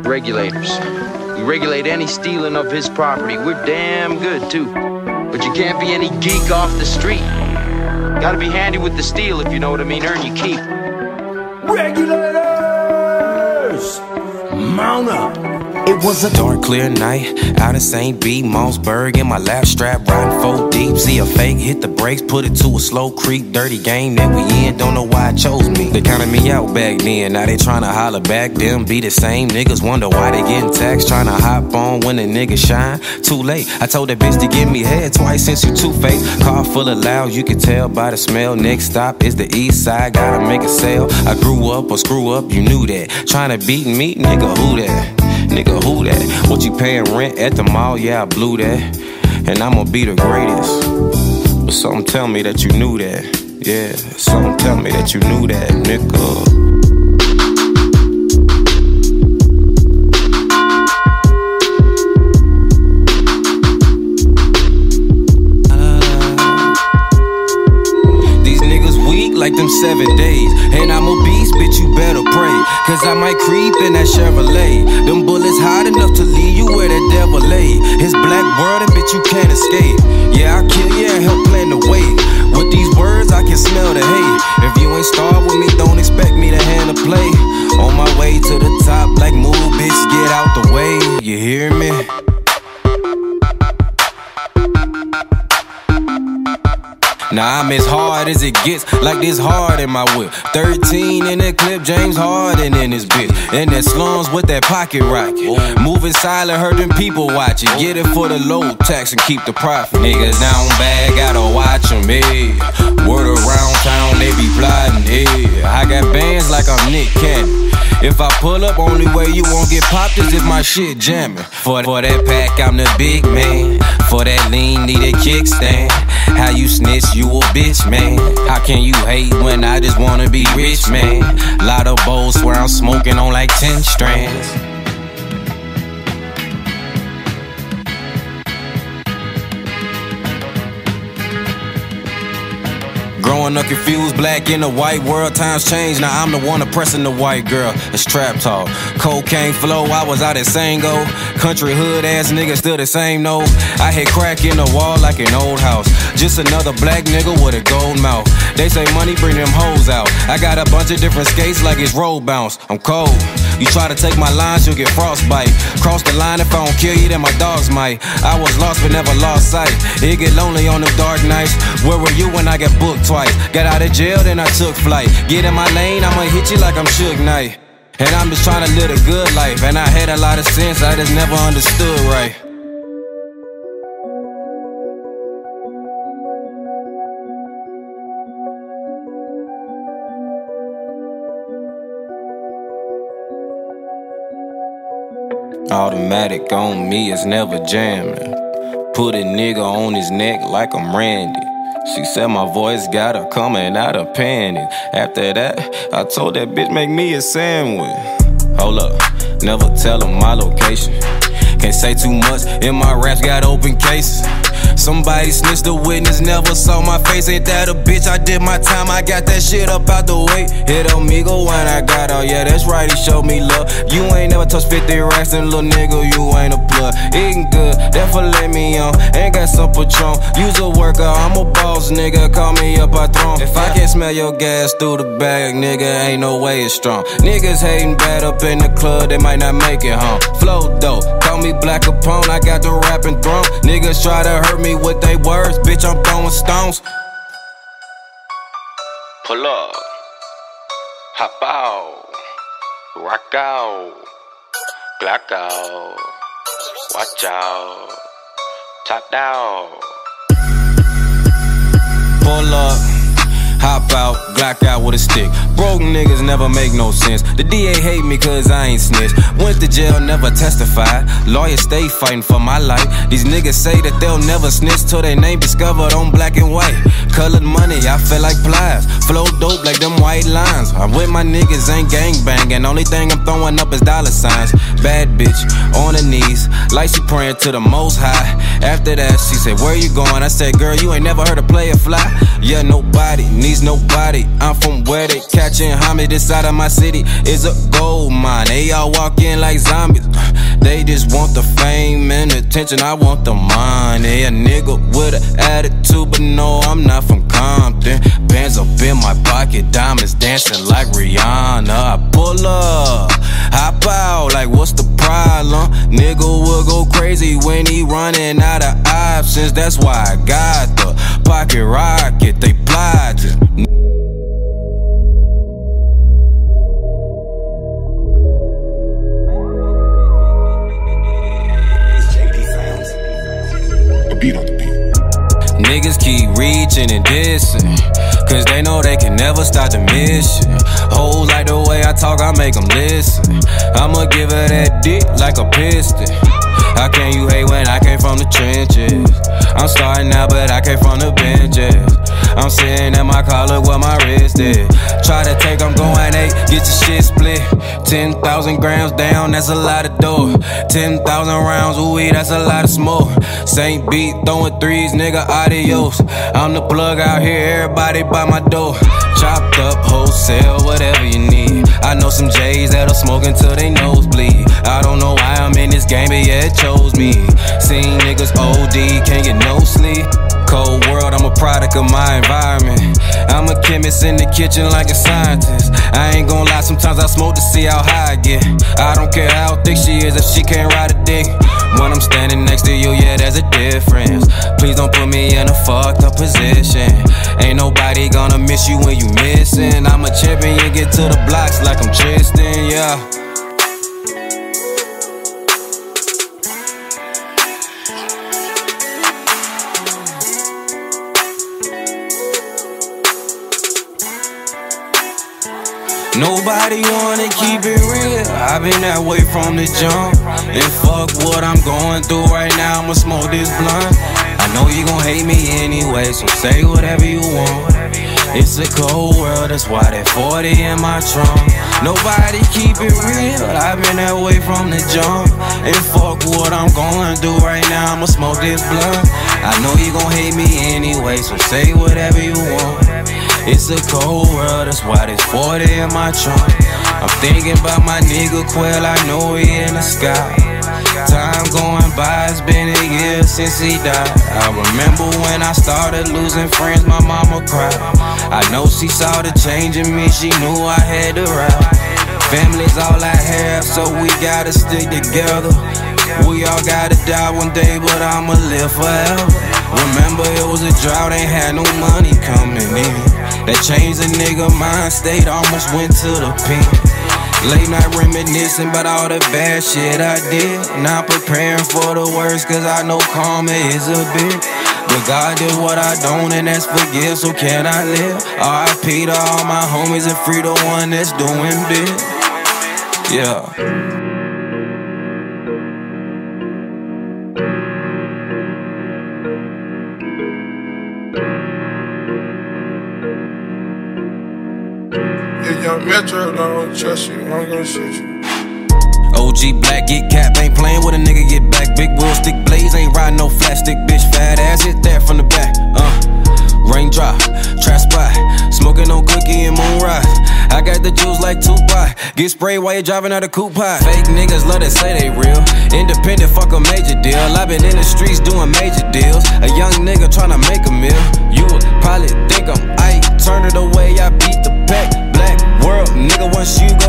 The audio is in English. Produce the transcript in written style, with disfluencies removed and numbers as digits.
regulators. We regulate any stealing of his property. We're damn good, too. But you can't be any geek off the street. Gotta be handy with the steel, if you know what I mean. Earn your keep. Regulators! Mount up! It was a dark, clear night out in St. B. Mossberg in my lap strap, riding 4 deep. See a fake, hit the brakes, put it to a slow creep. Dirty game that we in, don't know why it chose me. They counted me out back then, now they tryna holler back. Them be the same niggas, wonder why they getting taxed. Tryna hop on when a nigga shine. Too late, I told that bitch to give me head twice since you two-faced. Car full of loud, you can tell by the smell. Next stop is the east side, gotta make a sale. I grew up or screw up, you knew that. Tryna beat me, nigga, who that? Nigga, who that? What you paying rent at the mall? Yeah, I blew that. And I'ma be the greatest. But something tell me that you knew that. Yeah, something tell me that you knew that, nigga. Like them 7 days, and I'm a beast, bitch, you better pray. Cause I might creep in that Chevrolet. Them bullets hot enough to leave you where the devil lay. It's black world and bitch, you can't escape. Yeah, I'll kill you and help plan the way. With these words, I can smell the hate. If you ain't starved with me, don't expect me to hand a play. On my way to the top, like move, bitch, get out the way. You hear me? Nah, I'm as hard as it gets, like this hard in my whip. 13 in the clip, James Harden in this bitch. In the slums with that pocket rocket. Moving silent, hurting people watching. Get it for the low tax and keep the profit. Niggas down bad, gotta watch them, eh. Word around town, they be plotting, eh. I got bands like I'm Nick Cannon. If I pull up, only way you won't get popped is if my shit jamming. For that pack, I'm the big man. For that lean, need a kickstand. How you snitch, you a bitch, man. How can you hate when I just wanna be rich, man? Lot of bowls swear I'm smoking on like 10 strands. Growing up confused, black in the white world, times change. Now I'm the one oppressing the white girl. It's trap talk. Cocaine flow, I was out at Sango. Country hood ass nigga, still the same no. I hit crack in the wall like an old house. Just another black nigga with a gold mouth. They say money bring them hoes out. I got a bunch of different skates like it's road bounce. I'm cold. You try to take my lines, you'll get frostbite. Cross the line, if I don't kill you, then my dogs might. I was lost but never lost sight. It get lonely on them dark nights. Where were you when I got booked twice? Got out of jail, then I took flight. Get in my lane, I'ma hit you like I'm Suge Knight. And I'm just trying to live a good life. And I had a lot of sense, I just never understood right. Automatic on me, it's never jamming. Put a nigga on his neck like I'm Randy. She said my voice got her coming out of panic. After that, I told that bitch make me a sandwich. Hold up, never tell her my location. Can't say too much, in my raps got open cases. Somebody snitched, the witness never saw my face. Ain't that a bitch? I did my time, I got that shit up out the way. Hit amigo when I got out, yeah, that's right, he showed me love. You ain't never touched 50 racks, and little nigga, you ain't a plug. Eating good, that filet mignon, ain't got some Patron. You's a worker, I'm a boss, nigga, call me up a throne. If I can't smell your gas through the bag, nigga, ain't no way it's strong. Niggas hating bad up in the club, they might not make it home. Flow dope, call me Black Capone, I got the rapping throne. Niggas try to hurt me with they words, bitch, I'm throwing stones. Pull up, hop out, rock out, black out, watch out, top down. Pull up, hop out, black out with a stick. Broke niggas never make no sense. The DA hate me cause I ain't snitch. Went to jail, never testified. Lawyers stay fighting for my life. These niggas say that they'll never snitch till their name discovered on black and white. Colored money, I feel like plies. Flow dope like them white lines. I'm with my niggas, ain't gangbanging. Only thing I'm throwing up is dollar signs. Bad bitch, on her knees, like she praying to the most high. After that, she said, where you going? I said, girl, you ain't never heard a player fly. Yeah, nobody needs please nobody. I'm from where they catching homage. This side of my city is a gold mine. They all walk in like zombies. They just want the fame and attention. I want the money. A nigga with an attitude, but no, I'm not from Compton. Bands up in my pocket, diamonds dancing like Rihanna. I pull up, hop out, like what's the problem? Nigga will go crazy when he running out of options. That's why I got the pocket rocket, they plied you. Niggas keep reaching and dissing, cause they know they can never stop the mission. Hoes like the way I talk, I make them listen. I'ma give her that dick like a piston. How can you hate when I came from the trenches? I'm starting out, but I came from the benches. I'm sitting at my car, look what my wrist is. Try to take, I'm going 8, get your shit split. 10,000 grams down, that's a lot of dough. 10,000 rounds, ooh, that's a lot of smoke. Saint beat, throwing threes, nigga, adios. I'm the plug out here, everybody by my door. Chopped up, wholesale, whatever you need. I know some J's that'll smoke until they nose bleed. I don't know why I'm in this game, but yeah, it chose me. Seen niggas OD, can't get no sleep. Cold world, I'm a product of my environment. I'm a chemist in the kitchen like a scientist. I ain't gon' lie, sometimes I smoke to see how high I get. I don't care how thick she is if she can't ride a dick. When I'm standing next to you, yeah, there's a difference. Please don't put me in a fucked up position. Ain't nobody gonna miss you when you missing. I'm a champion, get to the blocks like I'm Tristan, yeah. Nobody wanna keep it real. I've been that way from the jump. And fuck what I'm going through right now, I'ma smoke this blunt. I know you gon' hate me anyway, so say whatever you want. It's a cold world, that's why that 40 in my trunk. Nobody keep it real, I've been that way from the jump. And fuck what I'm going through right now, I'ma smoke this blunt. I know you gon' hate me anyway, so say whatever you want. It's a cold world, that's why there's 40 in my trunk. I'm thinking about my nigga Quell, I know he in the sky. Time going by, it's been a year since he died. I remember when I started losing friends, my mama cried. I know she saw the change in me, she knew I had to ride. Family's all I have, so we gotta stick together. We all gotta die one day, but I'ma live forever. Remember it was a drought, ain't had no money coming in. That changed a nigga mind state, almost went to the pen. Late night reminiscing about all the bad shit I did. Now preparing for the worst, cause I know karma is a bitch. But God did what I don't, and that's forgive, so can I live? R.I.P. to all my homies and free the one that's doing big. Yeah. Young Metro don't trust you, I'm gonna shoot you. OG Black, get cap, ain't playing with a nigga, get back. Big wheel, stick blaze, ain't riding no flat stick, bitch. Fat ass, hit that from the back. Raindrop, trap spot, smoking on cookie and moonrise. I got the juice like Tupac, get sprayed while you driving out a coupe pot. Fake niggas love to say they real, independent, fuck a major deal. I been in the streets doing major deals, a young nigga tryna make a meal. You would probably think I'm aight, turn it away, I beat the pack. Black world, nigga, once you go